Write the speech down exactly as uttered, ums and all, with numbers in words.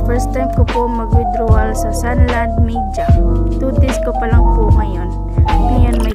First time ko po mag-withdrawal sa Sunland Media. two days ko pa lang po ngayon. Ngayon